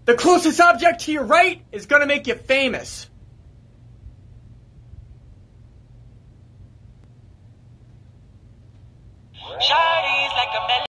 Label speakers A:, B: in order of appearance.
A: The closest object to your right is gonna make you famous.
B: Shawty's like a